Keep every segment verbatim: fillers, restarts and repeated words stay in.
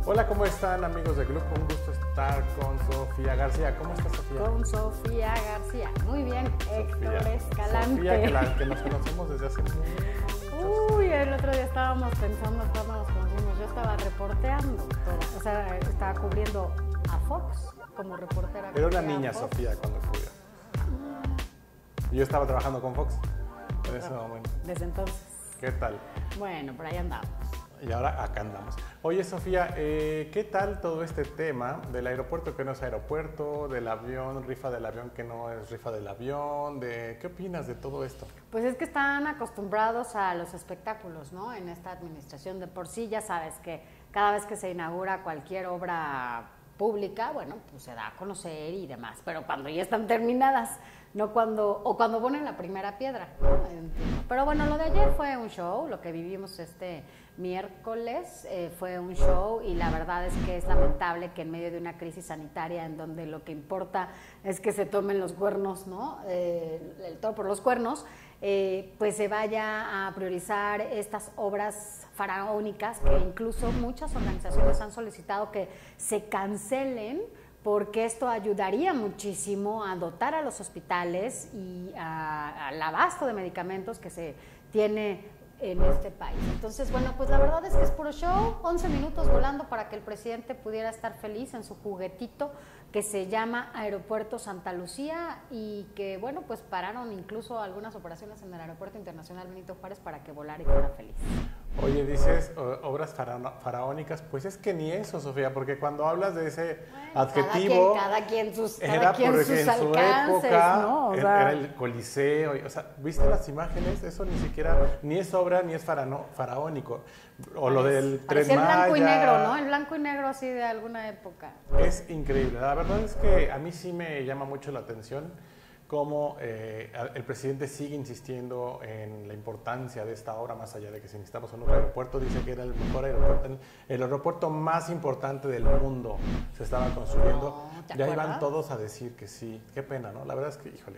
Hola, ¿cómo están amigos del grupo? Un gusto estar con Sofía García. ¿Cómo estás, Sofía? Con Sofía García. Muy bien, Héctor Escalante. Sofía, que, la, que nos conocemos desde hace mucho. Uy, el otro día estábamos pensando cuando nos conocimos. Yo estaba reporteando, todo. O sea, estaba cubriendo a Fox como reportera. Era una niña, Sofía, cuando cubrió. Y yo estaba trabajando con Fox en ese momento. Desde entonces. ¿Qué tal? Bueno, por ahí andamos. Y ahora acá andamos. Oye, Sofía, eh, ¿qué tal todo este tema del aeropuerto que no es aeropuerto, del avión, rifa del avión que no es rifa del avión? De, ¿qué opinas de todo esto? Pues es que están acostumbrados a los espectáculos, ¿no? En esta administración de por sí ya sabes que cada vez que se inaugura cualquier obra pública, bueno, pues se da a conocer y demás, pero cuando ya están terminadas, no cuando, o cuando ponen la primera piedra, ¿no? Pero bueno, lo de ayer fue un show, lo que vivimos este miércoles eh, fue un show y la verdad es que es lamentable que en medio de una crisis sanitaria en donde lo que importa es que se tomen los cuernos, ¿no? Eh, el toro por los cuernos, eh, pues se vaya a priorizar estas obras faraónicas que incluso muchas organizaciones han solicitado que se cancelen, porque esto ayudaría muchísimo a dotar a los hospitales y a, al abasto de medicamentos que se tiene en este país. Entonces, bueno, pues la verdad es que es puro show, once minutos volando para que el presidente pudiera estar feliz en su juguetito que se llama Aeropuerto Santa Lucía y que, bueno, pues pararon incluso algunas operaciones en el Aeropuerto Internacional Benito Juárez para que volara y fuera feliz. Oye, dices uh, obras faraónicas, pues es que ni eso, Sofía, porque cuando hablas de ese bueno, adjetivo, cada quien, cada quien sus, cada era quien porque sus en su alcances, época ¿no? O sea, era el Coliseo, o sea, ¿viste las imágenes? Eso ni siquiera, ni es obra, ni es farano, faraónico. O lo del Tren Maya. El blanco y negro, ¿no? El blanco y negro así de alguna época. Es increíble. La verdad es que a mí sí me llama mucho la atención cómo eh, el presidente sigue insistiendo en la importancia de esta obra, más allá de que si necesitamos un nuevo aeropuerto, dice que era el mejor aeropuerto, el, el aeropuerto más importante del mundo se estaba construyendo. No, ya iban todos a decir que sí. Qué pena, ¿no? La verdad es que, híjole.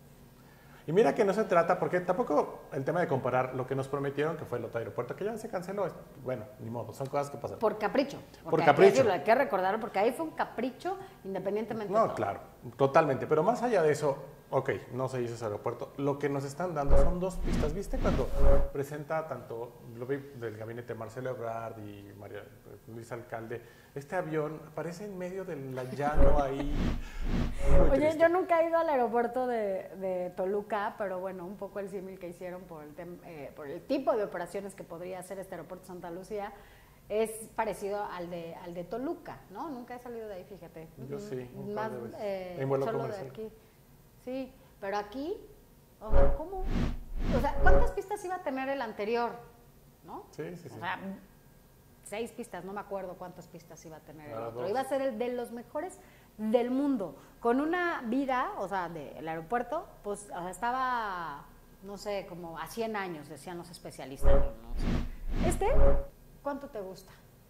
Y mira que no se trata, porque tampoco el tema de comparar lo que nos prometieron, que fue el otro aeropuerto, que ya se canceló, bueno, ni modo, son cosas que pasan. Por capricho. Por capricho. Hay que, hay que recordar, porque ahí fue un capricho independientemente no, de todo. Claro, totalmente. Pero más allá de eso, ok, no se hizo ese aeropuerto. Lo que nos están dando son dos pistas. ¿Viste cuando presenta tanto, lo vi del gabinete Marcelo Ebrard y María Luis Alcalde, este avión aparece en medio del llano ahí? Oye, triste. yo nunca he ido al aeropuerto de, de Toluca, pero bueno, un poco el símil que hicieron por el, tem, eh, por el tipo de operaciones que podría hacer este aeropuerto Santa Lucía es parecido al de, al de Toluca, ¿no? Nunca he salido de ahí, fíjate. Yo sí, un Más, par de veces. eh, En vuelo solo comercial. de aquí. Sí, pero aquí, o sea, ¿cómo? O sea, ¿cuántas pistas iba a tener el anterior? ¿No? Sí, sí, sí. O sea, seis pistas, no me acuerdo cuántas pistas iba a tener el Ah, otro. dos. Iba a ser el de los mejores del mundo, con una vida, o sea, del aeropuerto, pues o sea, estaba, no sé, como a cien años, decían los especialistas. No sé. Este, ¿cuánto te gusta?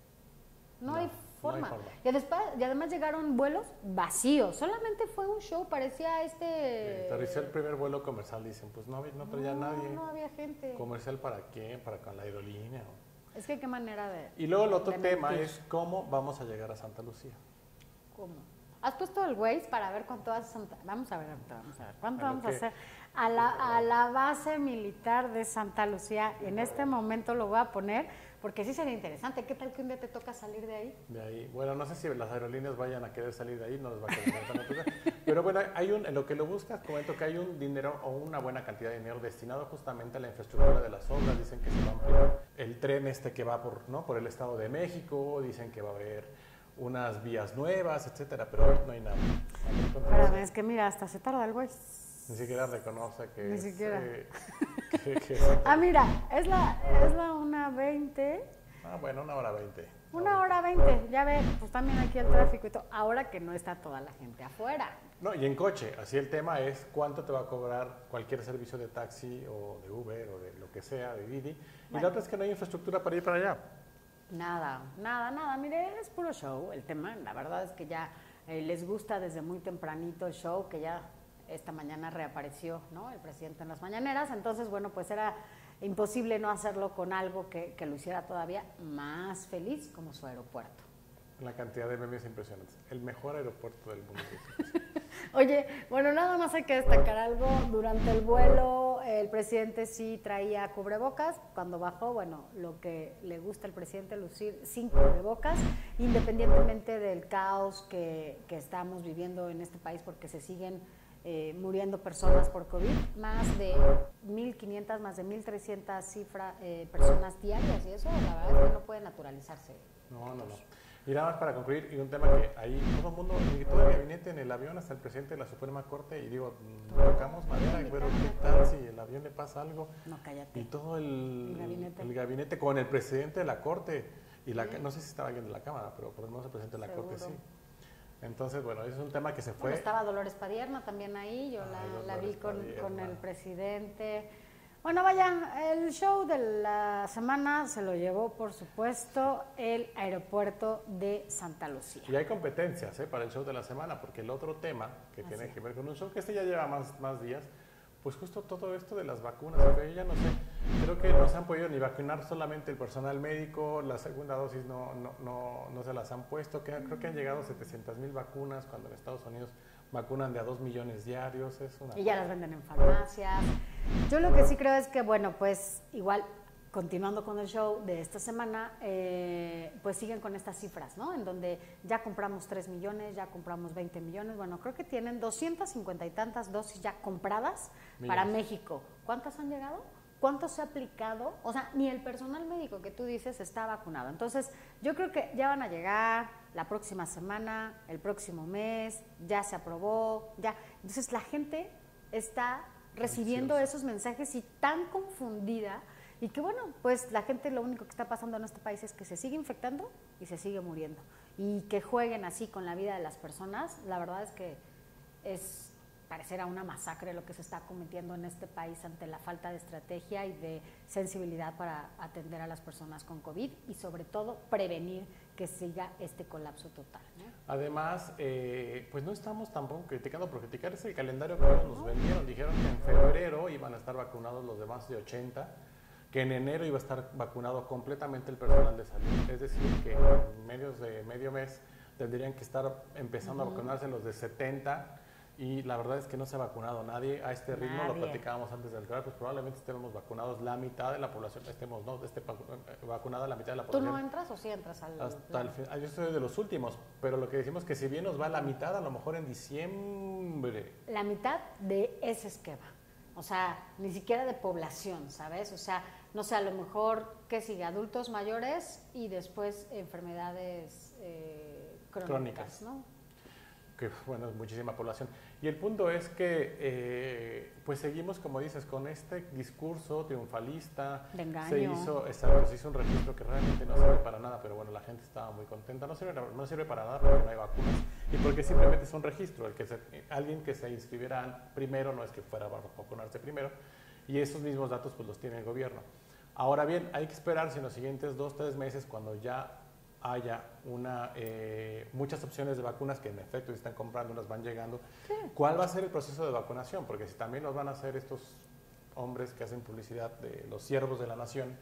No, No, hay forma. no hay forma. Y, después, y además llegaron vuelos vacíos, solamente fue un show, parecía este... Eh, aterrizó el primer vuelo comercial, dicen, pues no, no traía no, nadie. No había gente. ¿Comercial para qué? ¿Para con la aerolínea? Es que qué manera de... Y luego el otro de tema mentir. es cómo vamos a llegar a Santa Lucía. ¿Cómo? ¿Has puesto el Waze para ver cuánto hace Santa... Vamos a ver, vamos a ver. ¿Cuánto A lo vamos a que- hacer? A la, a la base militar de Santa Lucía. En este momento lo voy a poner, porque sí sería interesante. ¿Qué tal que un día te toca salir de ahí? De ahí, bueno, no sé si las aerolíneas vayan a querer salir de ahí, no les va a querer tan natural. Pero bueno, hay un, en lo que lo buscas, comento que hay un dinero o una buena cantidad de dinero destinado justamente a la infraestructura de las obras. Dicen que se va a ampliar el tren este que va por, ¿no? por el Estado de México, dicen que va a haber unas vías nuevas, etcétera, pero hoy no hay nada. Espérame, es que mira, hasta se tarda el Waze. Ni siquiera reconoce que Ni es, siquiera. eh, que, que es- Ah, mira, es la, es la una veinte. Ah, bueno, una hora veinte. Una hora veinte, ya ves, pues también aquí el tráfico y todo. Ahora que no está toda la gente afuera. No, y en coche, así el tema es cuánto te va a cobrar cualquier servicio de taxi o de Uber o de lo que sea, de Didi. Y Bueno. la otra es que no hay infraestructura para ir para allá. Nada, nada, nada. Mire, es puro show el tema. La verdad es que ya eh, les gusta desde muy tempranito el show, que ya esta mañana reapareció, ¿no? El presidente en las mañaneras. Entonces, bueno, pues era imposible no hacerlo con algo que, que lo hiciera todavía más feliz, como su aeropuerto. La cantidad de memes impresionantes. El mejor aeropuerto del mundo. Oye, bueno, nada más hay que destacar algo. Durante el vuelo, el presidente sí traía cubrebocas. Cuando bajó, bueno, lo que le gusta al presidente lucir sin cubrebocas, independientemente del caos que, que estamos viviendo en este país, porque se siguen eh, muriendo personas por COVID, más de mil quinientas, más de mil trescientas cifras, eh, personas diarias, y eso la verdad es que no puede naturalizarse. No, no, no. Y nada más para concluir, y un tema que ahí todo el mundo, todo el gabinete en el avión, hasta el presidente de la Suprema Corte, y digo, tocamos madera, pero ¿qué tal si el avión le pasa algo? No, cállate. Y todo el, el, gabinete. el gabinete con el presidente de la Corte, y la, sí. no sé si estaba alguien de la Cámara, pero por lo menos el presidente de la Seguro. Corte sí. Entonces, bueno, ese es un tema que se fue. Bueno, estaba Dolores Padierna también ahí, yo Ay, la, la vi con, con el presidente. Bueno, vaya, el show de la semana se lo llevó, por supuesto, el aeropuerto de Santa Lucía. Y hay competencias ¿eh? para el show de la semana, porque el otro tema que Así. tiene que ver con un show, que este ya lleva más, más días, pues justo todo esto de las vacunas, que yo ya no sé, creo que no se han podido ni vacunar solamente el personal médico, la segunda dosis no, no, no, no se las han puesto, que, creo que han llegado setecientas mil vacunas, cuando en Estados Unidos vacunan de a dos millones diarios. Es una y ya las venden en farmacias. Yo lo que sí creo es que, bueno, pues igual, continuando con el show de esta semana, eh, pues siguen con estas cifras, ¿no? En donde ya compramos tres millones, ya compramos veinte millones, bueno, creo que tienen doscientas cincuenta y tantas dosis ya compradas millones. Para México. ¿Cuántas han llegado? ¿Cuánto se ha aplicado? O sea, ni el personal médico que tú dices está vacunado. Entonces, yo creo que ya van a llegar la próxima semana, el próximo mes, ya se aprobó, ya. Entonces, la gente está recibiendo esos mensajes y tan confundida, y que bueno, pues la gente lo único que está pasando en este país es que se sigue infectando y se sigue muriendo. Y que jueguen así con la vida de las personas, la verdad es que es parecerá una masacre lo que se está cometiendo en este país ante la falta de estrategia y de sensibilidad para atender a las personas con COVID y sobre todo prevenir que siga este colapso total, ¿no? Además, eh, pues no estamos tampoco criticando, por criticar es el calendario que ellos nos vendieron. Dijeron que en febrero iban a estar vacunados los demás de ochenta, que en enero iba a estar vacunado completamente el personal de salud. Es decir, que en medios de medio mes tendrían que estar empezando uh-huh. a vacunarse los de setenta, y la verdad es que no se ha vacunado nadie a este ritmo. Nadie. Lo platicábamos antes del canal, pues probablemente estemos vacunados la mitad de la población, estemos no, esté vacunada la mitad de la población. ¿Tú no entras o sí entras al hasta el fin? Yo soy de los últimos, pero lo que decimos es que si bien nos va la mitad, a lo mejor en diciembre. La mitad de ese esquema, o sea, ni siquiera de población, ¿sabes? O sea, no sé, a lo mejor, ¿qué sigue? Adultos mayores y después enfermedades eh, crónicas, crónicas, ¿no? Que bueno, es muchísima población. Y el punto es que eh, pues seguimos, como dices, con este discurso triunfalista. De engaño. Se hizo, exacto, se hizo un registro que realmente no sirve para nada, pero bueno, la gente estaba muy contenta. No sirve, no sirve para nada porque no hay vacunas y porque simplemente es un registro. El que se, alguien que se inscribiera primero no es que fuera a vacunarse primero, y esos mismos datos pues los tiene el gobierno. Ahora bien, hay que esperar si en los siguientes dos, tres meses, cuando ya haya una, eh, muchas opciones de vacunas que en efecto se están comprando, unas van llegando. Sí. ¿Cuál va a ser el proceso de vacunación? Porque si también los van a hacer estos hombres que hacen publicidad de los siervos de la nación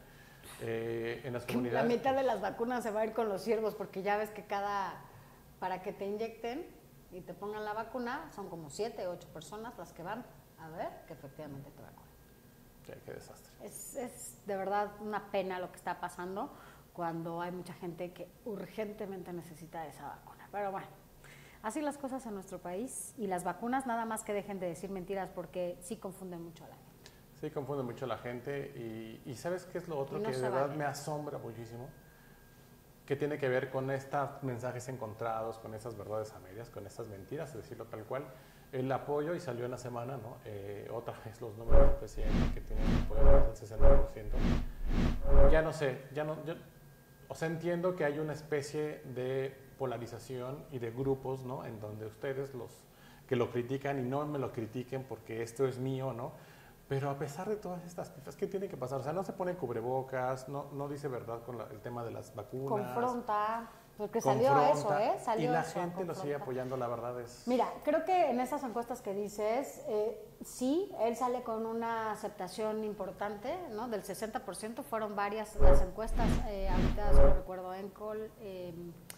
eh, en las comunidades. La mitad de las vacunas se va a ir con los siervos, porque ya ves que cada, para que te inyecten y te pongan la vacuna, son como siete, ocho personas las que van a ver que efectivamente te vacunan. Sí, qué desastre. Es, es de verdad una pena lo que está pasando, cuando hay mucha gente que urgentemente necesita esa vacuna. Pero bueno, así las cosas en nuestro país, y las vacunas nada más que dejen de decir mentiras, porque sí confunden mucho a la gente. Sí, confunden mucho a la gente, y, y ¿sabes qué es lo otro no que de verdad vale. me asombra muchísimo? Que tiene que ver con estos mensajes encontrados, con esas verdades a medias, con estas mentiras, es decirlo tal cual. El apoyo, y salió en la semana, ¿no? Eh, otra vez los números del presidente, que tienen apoyo más del sesenta por ciento. Ya no sé, ya no... Yo, O sea, entiendo que hay una especie de polarización y de grupos, ¿no? En donde ustedes, los que lo critican, y no me lo critiquen porque esto es mío, ¿no? Pero a pesar de todas estas cosas, ¿qué tiene que pasar? O sea, no se ponen cubrebocas, no, no dice verdad con la, el tema de las vacunas. Confronta, porque salió eso, ¿eh? Salió y la eso, gente lo sigue apoyando, la verdad es... Mira, creo que en esas encuestas que dices, eh, sí, él sale con una aceptación importante, ¿no? Del sesenta por ciento, fueron varias las encuestas, eh, ahorita solo recuerdo Encol, eh,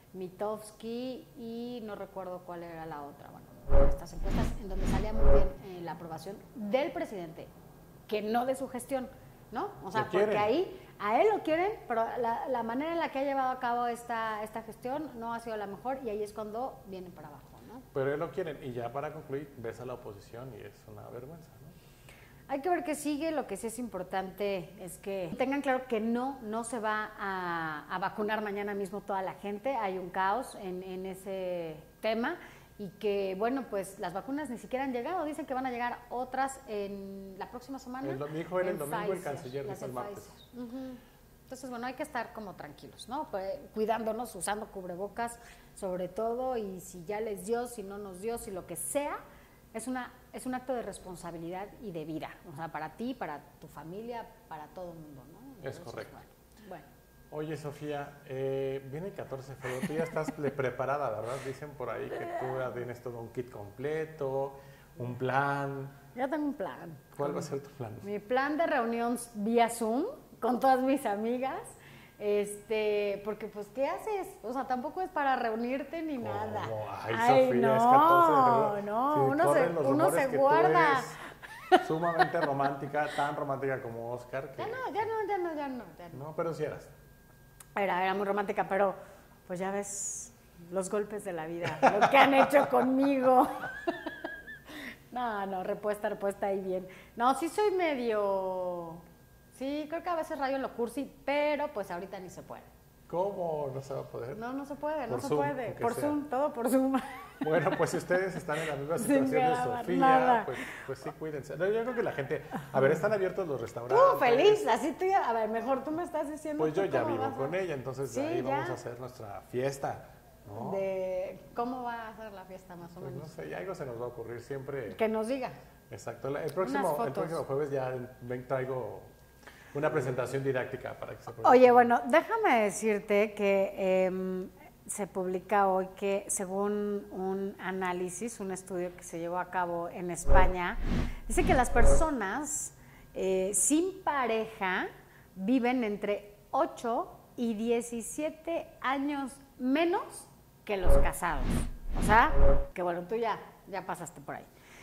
Mitofsky y no recuerdo cuál era la otra, bueno, estas encuestas en donde salía muy bien eh, la aprobación del presidente, que no de su gestión, ¿no? O sea, porque ahí a él lo quieren, pero la, la manera en la que ha llevado a cabo esta, esta gestión no ha sido la mejor y ahí es cuando viene para abajo, ¿no? Pero él lo quieren y ya para concluir ves a la oposición y es una vergüenza, ¿no? Hay que ver qué sigue. Lo que sí es importante es que tengan claro que no, no se va a, a vacunar mañana mismo toda la gente. Hay un caos en, en ese tema y que, bueno, pues las vacunas ni siquiera han llegado. Dicen que van a llegar otras en la próxima semana. El, dijo él el domingo Pfizer, el canciller, dijo el martes. Uh-huh. Entonces, bueno, hay que estar como tranquilos, ¿no? Pues, cuidándonos, usando cubrebocas sobre todo, y si ya les dio, si no nos dio, si lo que sea, es una es un acto de responsabilidad y de vida, o sea, para ti, para tu familia, para todo el mundo, ¿no? Entonces, es correcto. Bueno, bueno. Oye, Sofía, eh, viene el catorce de febrero, tú ya estás preparada, ¿verdad? Dicen por ahí que tú ya tienes todo un kit completo, un plan. Ya tengo un plan. ¿Cuál va a ser tu plan? Mi plan de reunión vía Zoom con todas mis amigas. Este, porque pues, ¿qué haces? O sea, tampoco es para reunirte ni ¿Cómo? nada. Ay, Ay, Sofía, no, es catorce de febrero. no, si uno se, uno se guarda. Sumamente romántica, tan romántica como Oscar. Que... Ya no, ya no, ya no, ya no, ya no. No, pero sí eras. Era, era muy romántica, pero pues ya ves los golpes de la vida, lo que han hecho conmigo. No, no, repuesta, repuesta ahí bien. No, sí soy medio... Sí, creo que a veces rayo en lo cursi, pero pues ahorita ni se puede. ¿Cómo no se va a poder? No, no se puede, por no se Zoom, puede. Por sea. Zoom, todo por Zoom. Bueno, pues si ustedes están en la misma situación de Sofía, pues, pues sí, cuídense. No, yo creo que la gente... A ver, están abiertos los restaurantes. Tú, feliz, así tú ya... A ver, mejor tú me estás diciendo... Pues yo ya cómo vivo vas a... con ella, entonces sí, ahí ya. vamos a hacer nuestra fiesta, ¿no? De ¿Cómo va a ser la fiesta, más o pues menos? no sé, algo se nos va a ocurrir siempre. Que nos diga. Exacto. El próximo, el próximo jueves ya ven, traigo una presentación didáctica para que se pueda. Oye, bueno, déjame decirte que eh, se publica hoy que según un análisis, un estudio que se llevó a cabo en España, dice que las personas eh, sin pareja viven entre ocho y diecisiete años menos que los casados. O sea, que bueno, tú ya, ya pasaste por ahí.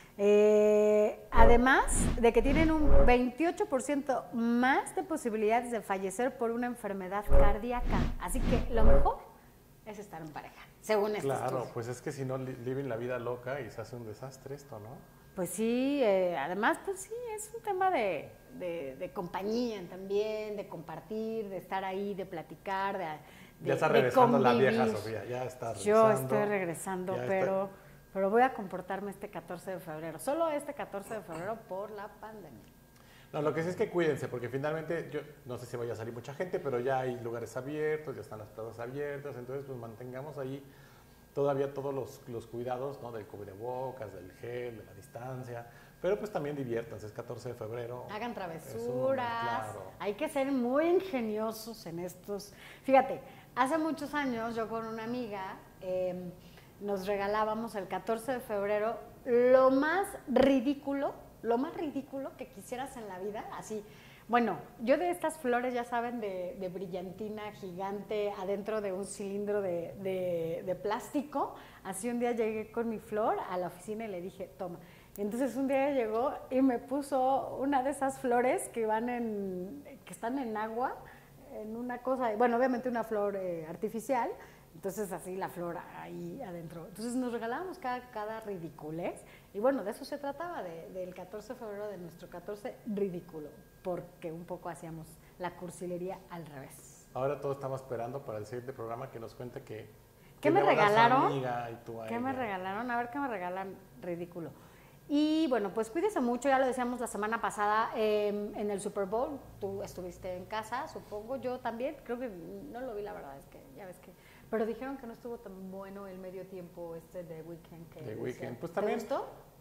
Eh, además de que tienen un veintiocho por ciento más de posibilidades de fallecer por una enfermedad cardíaca. Así que lo mejor es estar en pareja, según este Claro, estudio. pues es que si no viven la vida loca y se hace un desastre esto, ¿no? Pues sí, eh, además, pues sí, es un tema de, de, de compañía también, de compartir, de estar ahí, de platicar, de, de ya está regresando de la vieja Sofía, ya está regresando. Yo estoy regresando, pero... Está... Pero voy a comportarme este catorce de febrero, solo este catorce de febrero por la pandemia. No, lo que sí es que cuídense, porque finalmente, yo no sé si vaya a salir mucha gente, pero ya hay lugares abiertos, ya están las plazas abiertas, entonces pues mantengamos ahí todavía todos los, los cuidados, ¿no? Del cubrebocas, del gel, de la distancia, pero pues también diviértanse, es catorce de febrero. Hagan travesuras, momento, claro. Hay que ser muy ingeniosos en estos. Fíjate, hace muchos años yo con una amiga... Eh, nos regalábamos el catorce de febrero lo más ridículo, lo más ridículo que quisieras en la vida, así. Bueno, yo de estas flores, ya saben, de, de brillantina gigante adentro de un cilindro de, de, de plástico, así un día llegué con mi flor a la oficina y le dije, toma. Y entonces un día llegó y me puso una de esas flores que van en, que están en agua, en una cosa, bueno, obviamente una flor eh, artificial. Entonces, así la flor ahí adentro. Entonces, nos regalábamos cada, cada ridiculez. Y bueno, de eso se trataba, de, del catorce de febrero, de nuestro catorce ridículo, porque un poco hacíamos la cursilería al revés. Ahora todos estamos esperando para el siguiente programa que nos cuente que... ¿Qué me regalaron? Amiga y tú a ¿Qué ella. me regalaron? A ver, ¿qué me regalan ridículo? Y bueno, pues cuídese mucho, ya lo decíamos la semana pasada eh, en el Super Bowl. Tú estuviste en casa, supongo, yo también. Creo que no lo vi, la verdad, es que ya ves que... Pero dijeron que no estuvo tan bueno el medio tiempo este de Weekend. Que de Weekend. Pues ¿Te también, gustó?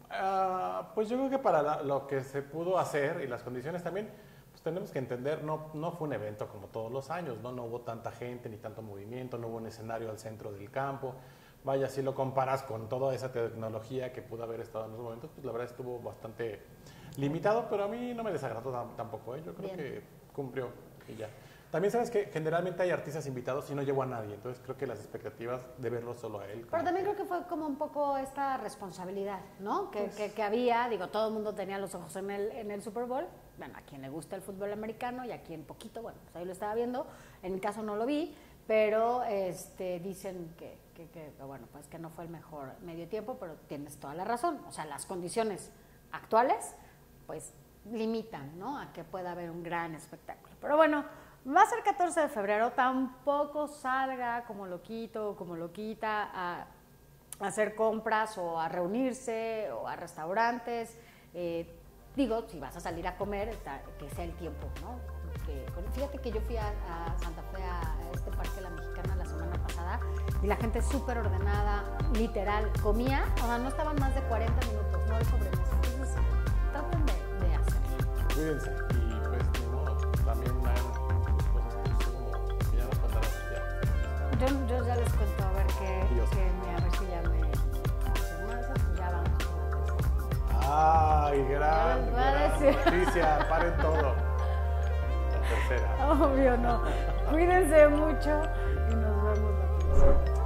Uh, pues yo creo que para la, lo que se pudo hacer y las condiciones también, pues tenemos que entender, no, no fue un evento como todos los años, ¿no? No hubo tanta gente ni tanto movimiento, no hubo un escenario al centro del campo. Vaya, si lo comparas con toda esa tecnología que pudo haber estado en los momentos, pues la verdad estuvo bastante limitado, pero a mí no me desagradó tampoco, ¿eh? Yo creo Bien. que cumplió y ya. También sabes que generalmente hay artistas invitados y no llevo a nadie, entonces creo que las expectativas de verlo solo a él. Pero también creo que fue como un poco esta responsabilidad, ¿no? Que, Pues, que, que había, digo, todo el mundo tenía los ojos en el, en el Super Bowl, bueno, a quien le gusta el fútbol americano y a quien poquito, bueno, pues ahí lo estaba viendo, en mi caso no lo vi, pero este, dicen que, que, que, bueno, pues que no fue el mejor medio tiempo, pero tienes toda la razón, o sea, las condiciones actuales, pues limitan, ¿no? A que pueda haber un gran espectáculo. Pero bueno, va a ser catorce de febrero, tampoco salga como loquito, como loquita a, a hacer compras o a reunirse o a restaurantes. Eh, digo, si vas a salir a comer, está, que sea el tiempo, ¿no? Que, fíjate que yo fui a, a Santa Fe, a este parque La Mexicana la semana pasada, y la gente súper ordenada, literal, comía, o sea, no estaban más de cuarenta minutos, no de sobremesa. Entonces, traten de, de hacerlo. Cuídense y pues ni modo, también hagan cosas que, como, que ya nos contarás ya. Yo, yo ya les cuento a ver qué, qué me, a ver si ya me... No, eso pues ya vamos con la tercera. ¡Ay, gran, gran noticia! ¡Paren todo! La tercera. Obvio no. Cuídense mucho y nos vemos la próxima.